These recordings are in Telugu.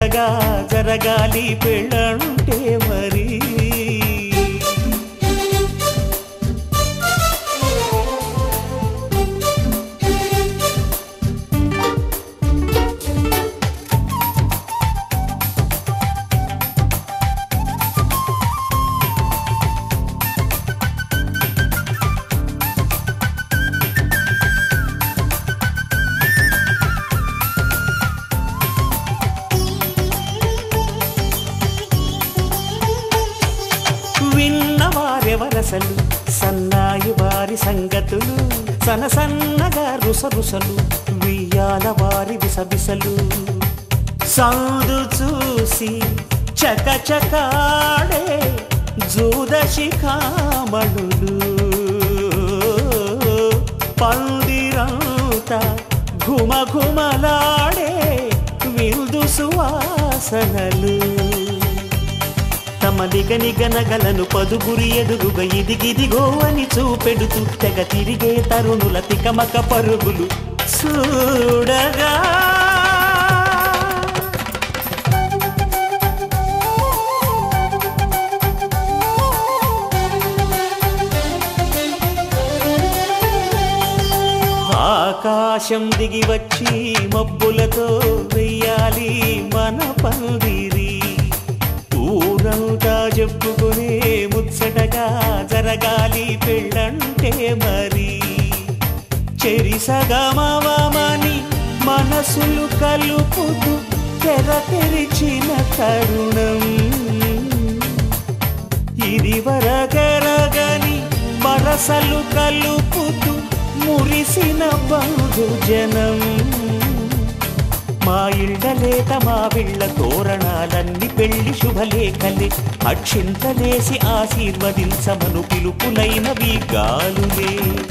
ముచ్చటగా జరగాలి పెళ్ళంటే మరి విన్నవారెవరసలు సన్నాయి వారి సంగతులు సనసన్నగా రుసరుసలు వియ్యాల వారి విసవిసలు సౌదు చూసి చకచకాడే జూదశిఖామణులు పందిరంతా ఘుమఘుమలాడే విందు సువాసనలు తమ నిగనిగనగలను పదుగురి ఎదుగుగా ఇదిగిదిగో అని చూపెడుతూ తెగ తిరిగే తరుణుల తికమక పరుగులు చూడగా ఆకాశం దిగి వచ్చి మబ్బులతో వెయ్యాలి మన పందిరి ఊరంతా చెప్పుకునే ముచ్చటగా జరగాలి పెళ్ళంటే మరి చెరిసగమవమని మనసులు కలుపుతూ తెర తెరిచిన తరుణం ఇది వరగరగని వరసలు కలుపుతూ మురిసిన బంధుజనం మా ఇళ్ళలేత మా విళ్ళ తోరణాలన్నీ పెళ్లి శుభలేఖలే అక్షింతలేసి ఆశీర్వదించమను పిలుపులైనవి గాలులే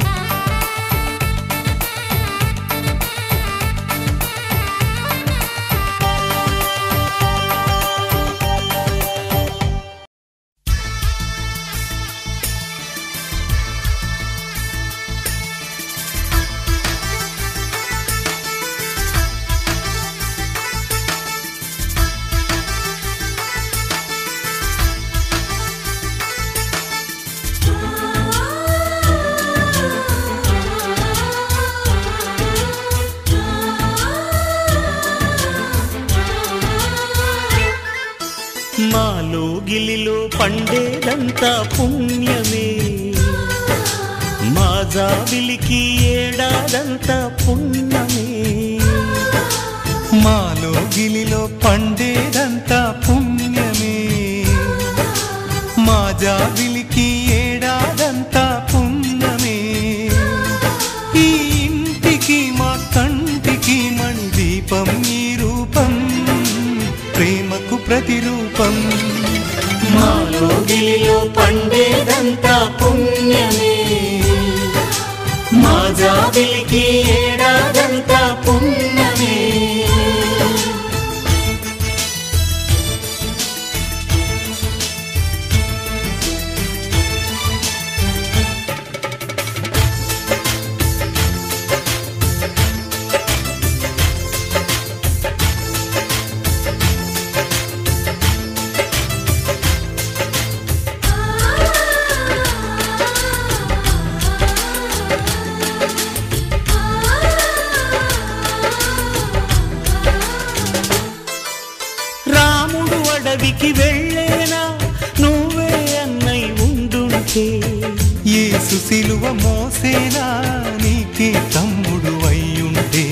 మాలో గిలిలో పండేదంతా పుణ్యమే మా జాబిలికి ఏడాదంతా పుణ్యమే మాలో గిలిలో పండేదంతా పుణ్యమే మా జాబిలికి ఏడాదంతా పుణ్యమే ఈ ఇంటికి మా కంటికి మణి దీపం ఈ రూపం ప్రేమకు ప్రతిరూపం మాలో గిలిలో పండేదంతా పుణ్యమే మా జాబిలికి ఏడాదంతా పుణ్యమే అడవికి వెళ్ళేనా నువ్వే అన్నై ఉండుంటే యేసు సిలువ మోసేనా నీకే తమ్ముడు అయ్యుంటే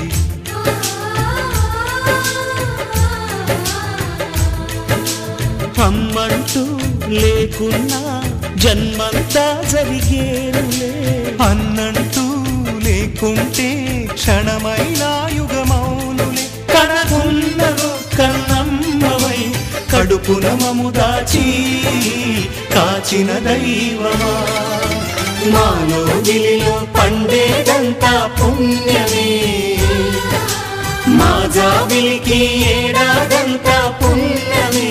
అమ్మంటూ లేకున్నా జన్మంతా జరిగేనులే అన్నంటూ లేకుంటే క్షణమైనా యుగమౌనులే కనకున్నదో కన్నమ్మవై కడుపున మము దాచి కాచిన దైవమా మాలో గిలిలో పండేదంతా పుణ్యమే మా జాబిలికి ఏడాదంతా పుణ్యమే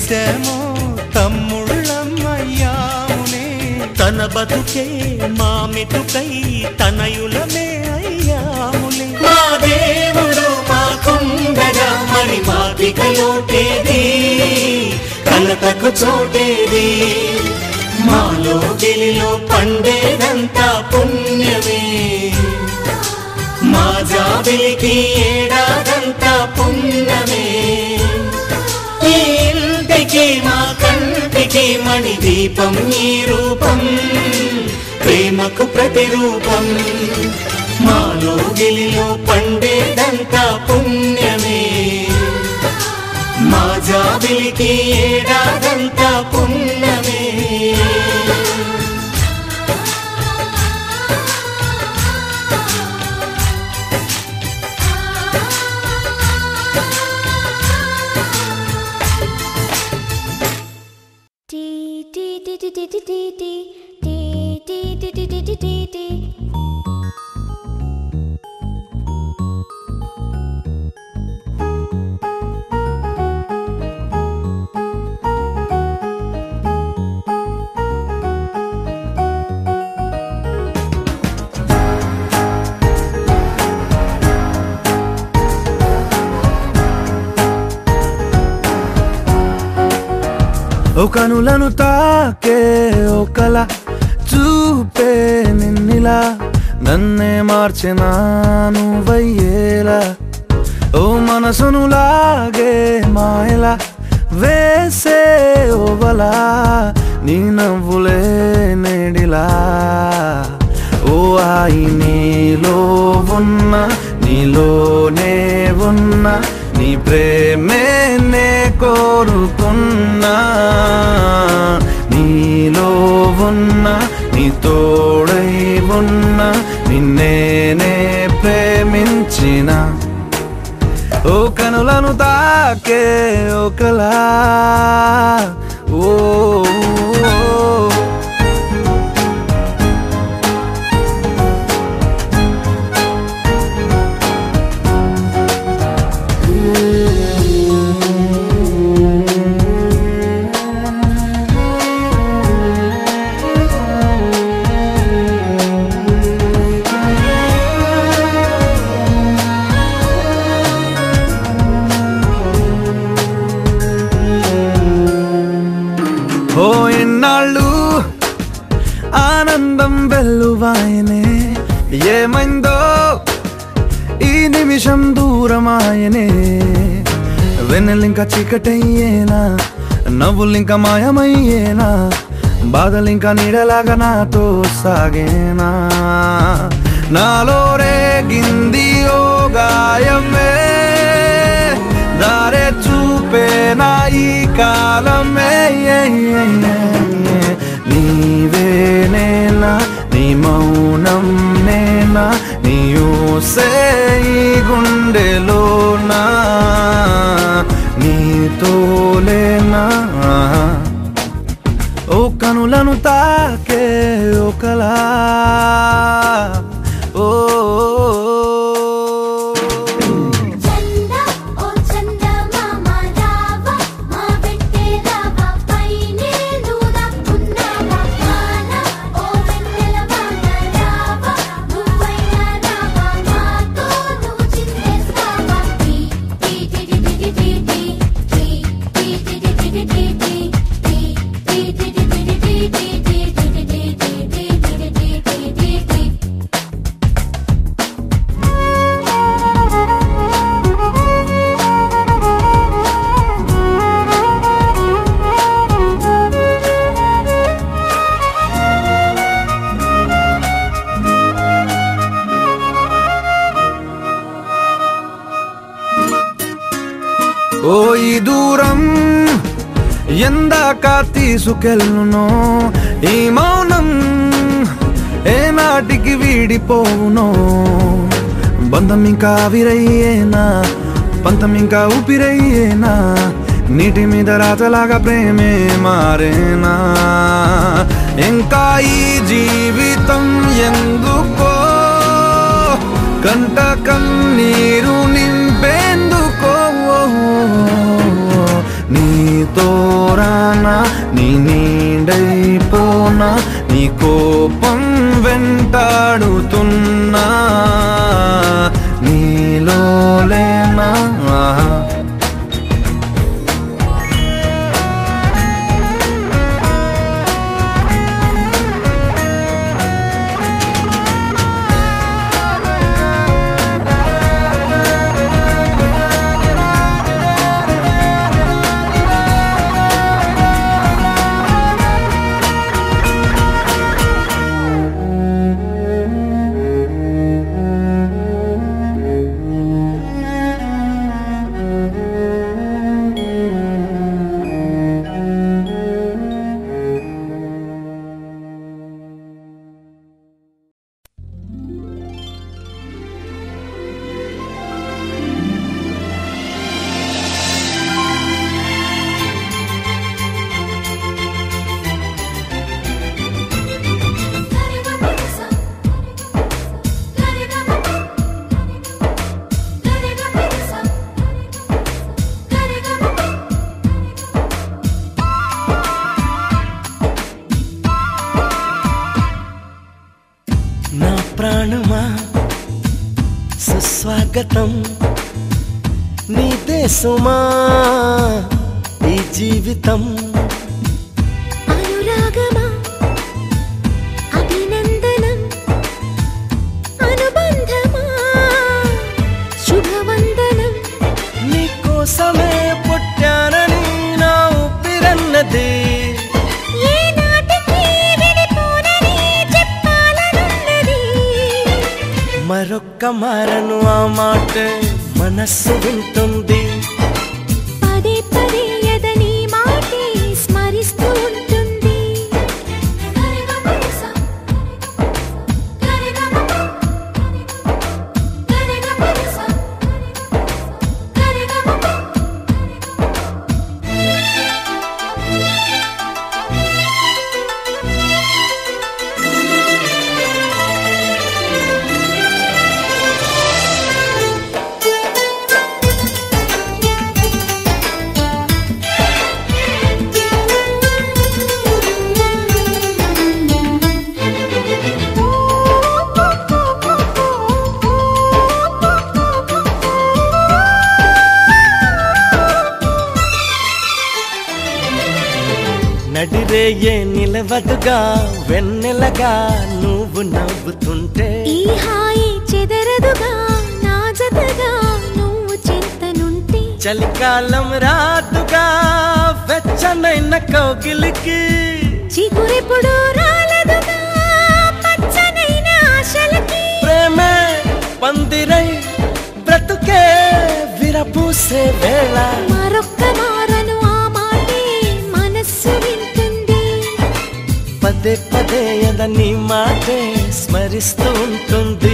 కలిసామో తమ్ముళ్ళమ్మయ్యామునే తన బతుకే మా మెతుకై తనయులమే అయ్యాములే మా దేవుడు మాకుండగా మరి మాకిక లోటేది కలతకు చోటేది మాలో గిలిలో పండేదంతా పుణ్యమే మా జాబిలికి ఏడాదంతా పుణ్యమే ఈ ఇంటికి మా కంటికి మణి దీపం ఈ రూపం ప్రేమకు ప్రతిరూపం మాలో గిలిలో పండేదంతా పుణ్యమే మా జాబిలికి ఏడాదంతా పుణ్యమే ఓ కనులను తాకే ఓ కల చూపే నిన్నిలా నన్నే మార్చెనా నువ్వయ్యేలా ఓ మనసును లాగే మాయలా వేసే ఓవలా నీ నవ్వులే నేడిలా ఓ ఆయి నీలో ఉన్న నీలోనే ఉన్న నీ ప్రేమే నే కోరుకున్నా నీలో ఉన్న నీ తోడై ఉన్న నిన్నేనే ప్రేమించిన ఓ కనులను తాకే ఒకలా ఓ ఓ ఎన్నాళ్ళు ఆనందం వెల్లువాయనే ఏమైందో ఈ నిమిషం దూరమాయనే వెన్నెలింక చీకటయ్యేనా నవ్వులింక మాయమయ్యేనా బాధలింక నీడలాగా నాతో సాగేనా నాలో రేగింది ఓ గాయమే దారే చూపేనా ఈ కాలమే నీవేనేనా నీ మౌనం నేనా నీ ఊసే ఈ గుండెలోనా నీతోలేనా ఓ కనులను తాకే ఒకలా ఓ ఓ ఈ దూరం ఎందాక తీసుకెళ్ళునో ఈ మౌనం ఏనాటికి వీడిపోవునో బంధం ఇంకా ఆవిరయ్యేనా పంతం ఇంకా ఊపిరయ్యేనా నీటి మీద రాతలాగా ప్రేమే మారేనా ఇంకా ఈ జీవితం ఎందుకో కంట కన్నీరు నింపేందుకో నీ తోరానా నీ నీడైపోనా నీ కోపం వెంటాడుతున్నా నీలో లేనా ప్రాణమా సుస్వాగతం నీ దేశమా ఈ జీవితం అనురాగమా అభినందనం అనుబంధమా శుభవందనం నీకోసమే పుట్టానని నా ఊపిరన్నది మరొక్క మారను ఆ మాట మనస్సు వింటుంది పదే పదే ఎదని మాటే స్మరిస్తూ ఉంటుంది నడిరేయే నిలవదుగా వెన్నెలగా నువ్వు నవ్వుతుంటే ఈ హాయి చెదరదుగా నా జతగా నువ్వు చింతనుంటే చలికాలం రాదుగా వెచ్చనైన కౌగిలికి చిగురెప్పుడు రాలదుగా పచ్చనైన ఆశలకి ప్రేమే పందిరై బ్రతుకే విరపూసే వేళ మరొక్క మారను ఆ మాటే మనస్సు వింటుంది పదే పదే ఎదని మాటే స్మరిస్తూ ఉంటుంది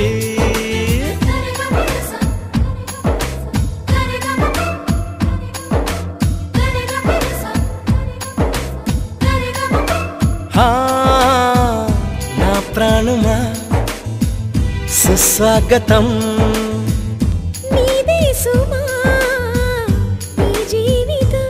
నా ప్రాణమా సుస్వాగతం నీదే సుమా నీ జీవితం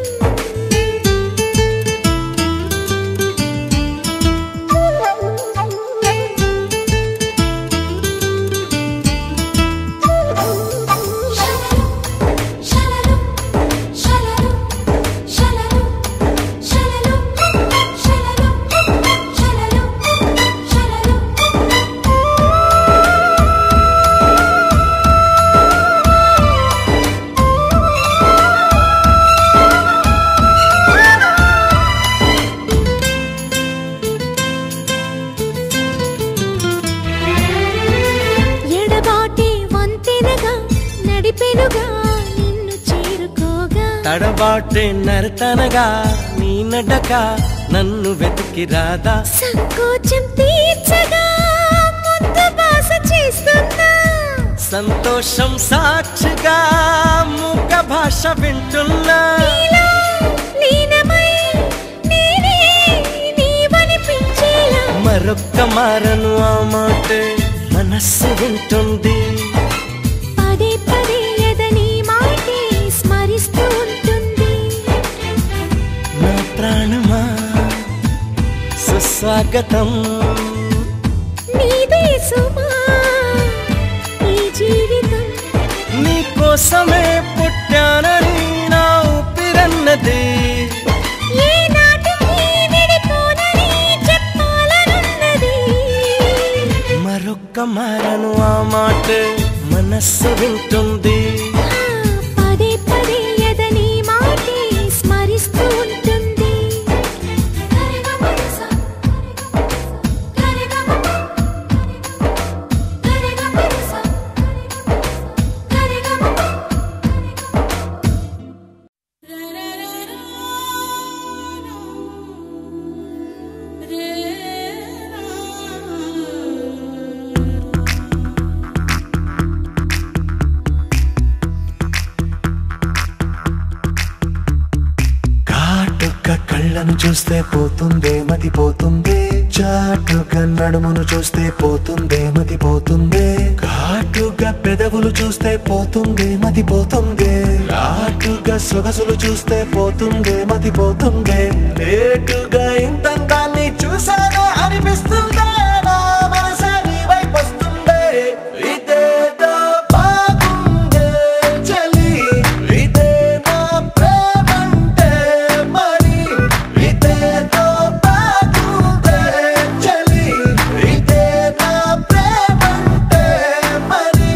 తడబాటే నరతనగా నీ నడక నన్ను వెతికి రాదా సంకోచం తీర్చగా ముద్దు బాస చేస్తున్నా సంతోషం సాక్షిగా మూక భాష వింటున్నా లీనమై నేనే నీవనిపించేలా మరొక్క మారను ఆ మాట మనస్సు వింటుంది పదే పదే ఎదని మాటే స్మరిస్తూ ఉంటుంది స్వాగతం. నీదే సుమా ఈ జీవితం, నీ కోసమే పుట్టానని నా ఊపిరన్నది. ఏ నాటికి విడిపోనని చెప్పాలనున్నది. మరొక్క మారను ఆ మాట మనస్సు వింటుంది. పదే పదే ఎదని మాటే స్మరిస్తూ ఉంటుంది. ఘాటుగా కళ్ళను చూస్తే పోతుందే మతి పోతుందే, చాటుగా నడుమును చూస్తే పోతుందే మతి పోతుందే, ఘాటుగా పెదవులు చూస్తే పోతుందే మతి పోతుందే, ఘాటుగా సొగసులు చూస్తే పోతుందే మతి పోతుందే, లేటుగా ఇంతంతాన్ని చూసానే అనిపిస్తుందే, నా మనసే నీ వైపు వస్తుందే. ఇదేదో బాగుందే చలి, ఇదే నా ప్రేమంటే మరి, ఇదేదో బాగుందే చలి, ఇదే నా ప్రేమంటే మరి.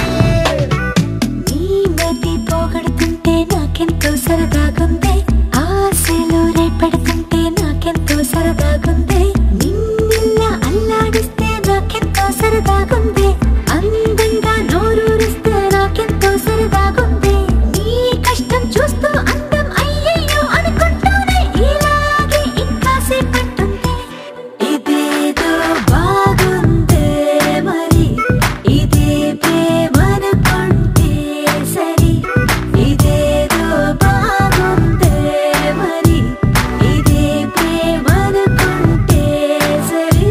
నీ మతి పోగొడుతుంటే నాకెంతో సరదాగుంది, ఆశలు రేపెడుతుంటే నాకెంతో సరదాగుంది, నిన్న అల్లాడిస్తే నాకెంతో సరదాగుంది, అందంగా నోరూరిస్తే నాకెంతో సరదాగుంది, నీ కష్టం చూస్తూ అందం అయ్యయ్యో అనుకుంటూనే ఇలాగే ఇంకాసేపట్టుంది. ఇదేదో బాగుందే మరి, ఇదే ప్రేమనుకుంటే సరి, ఇదేదో బాగుందే మరి, ఇదే ప్రేమనుకుంటే సరి.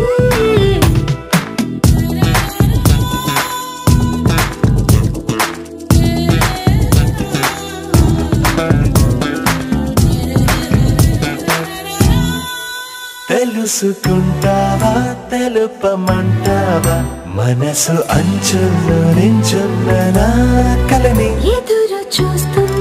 తెలుసుకుంటావా తెలుపమంటావా, మనసు అంచుల్లో నించున్న నా కలని ఎదురు చూస్తూ